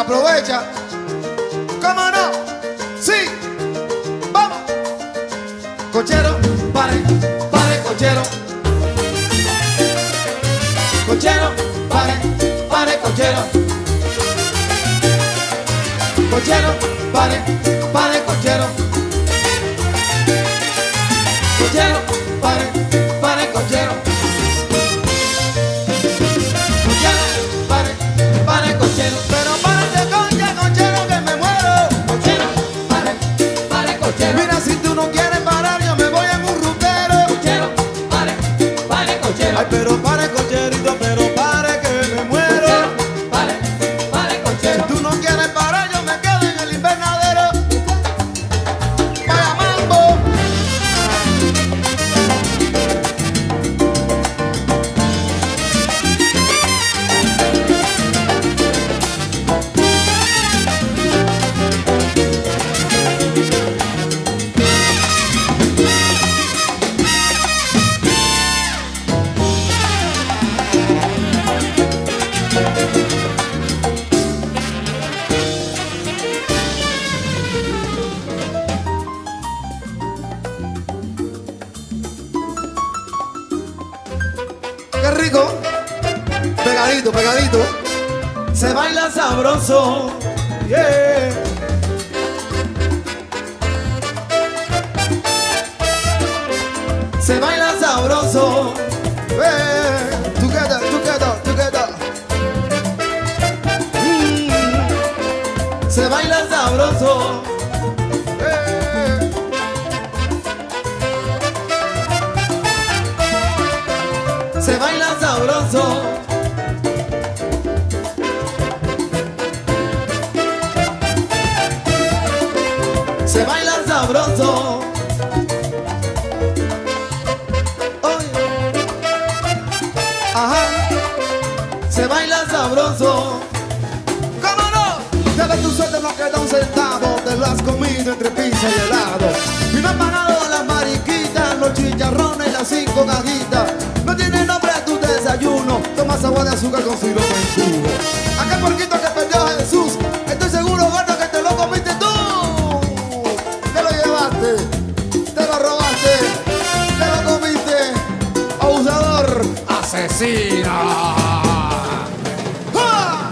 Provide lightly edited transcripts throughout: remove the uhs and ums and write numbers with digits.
aprovecha. ¿Cómo no? Sí. Vamos. Cochero, pare, pare, cochero. Cochero, pare, pare, cochero. Cochero, pare, pare, cochero. Cochero, pare, pare, cochero. Cochero, pare, pare, cochero. Pero párate, concha, cochero, que me muero. Cochero, pare, pare, cochero. Mira, si tú no quieres parar, yo me voy en un rutero. Cochero, pare, pare, cochero. Ay, pero pare, cocherito, pero pare, que me muero. Cochero, pare, pare, cochero. Si tú no quieres parar, yo me quedo en el invernadero. Vaya mambo. Qué rico, pegadito, pegadito. Se baila sabroso, yeah. Se baila sabroso, together, together, together. Se baila sabroso, se baila sabroso. Se baila sabroso. Oye. Ajá. Se baila sabroso. ¿Cómo no? De tu suerte no queda un centavo. Te lo has comido entre pizza y helado. Y no han pagado las mariquitas, los chicharrones y las 5 cajitas. No tiene nombre tu desayuno. Tomas agua de azúcar con sirope en cubo. Aquel porquito que perdió a Jesús, estoy seguro, gordo, que te lo comiste tú. Te lo llevaste, te lo robaste, te lo comiste. Abusador, asesino. ¡Ja!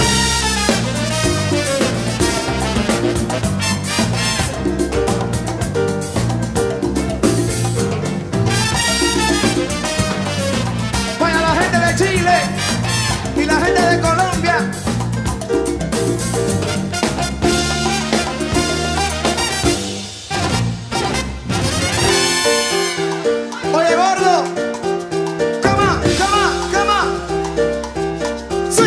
Vaya la gente de Chile y la gente de Colombia. Oye, gordo, come on, come on, come on. Sí.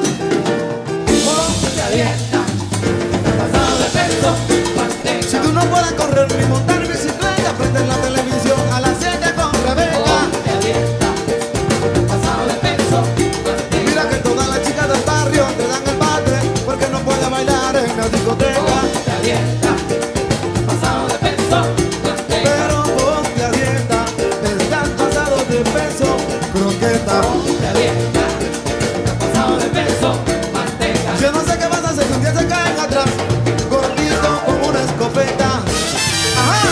Ponte a dieta, pasado de peso, Si tú no puedes correr ni montar bicicleta, prende la televisión a las 7 con Rebeca. ponte a dieta, pasado de peso, Mira que todas las chicas del barrio te dan el bate porque no puedes bailar en la discoteca. ponte a dieta, pasado de peso, Pero ponte a dieta, estás pasado de peso, croqueta. ponte a dieta, pasado de peso, manteca. Yo no sé qué vas a hacer si un día se caen atrás, gordito como una escopeta. Ajá.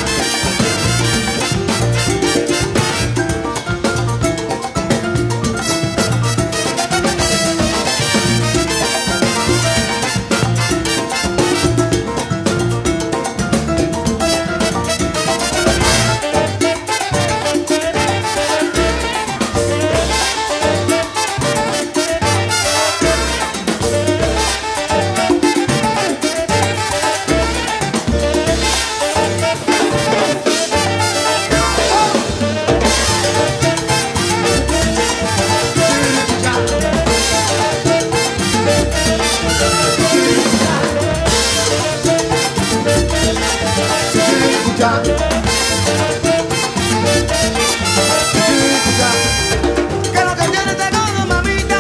¿Qué es lo que tienes de gordo, mamita?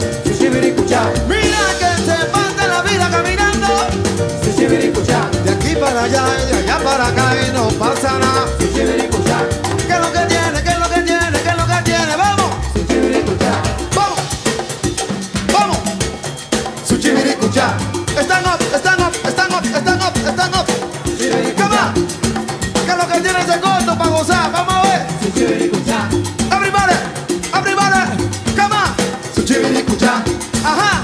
Mira que se pasa la vida caminando de aquí para allá y de allá para acá y no pasa nada. ¿Qué es lo que tiene? ¿Qué es lo que tiene? ¿Qué es lo que tiene? ¡Vamos! ¡Vamos! ¡Vamos! ¡Su chiviricucha! stand up, stand up, stand up, stand up. Come on. Que lo que tiene ese corto para gozar. Vamos a ver. Everybody, everybody. Come on. Ajá.